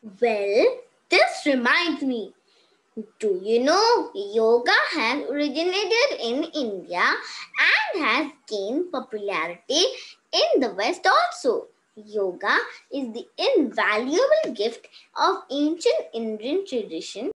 Well, this reminds me. Do you know yoga has originated in India and has gained popularity in the West also? Yoga is the invaluable gift of ancient Indian tradition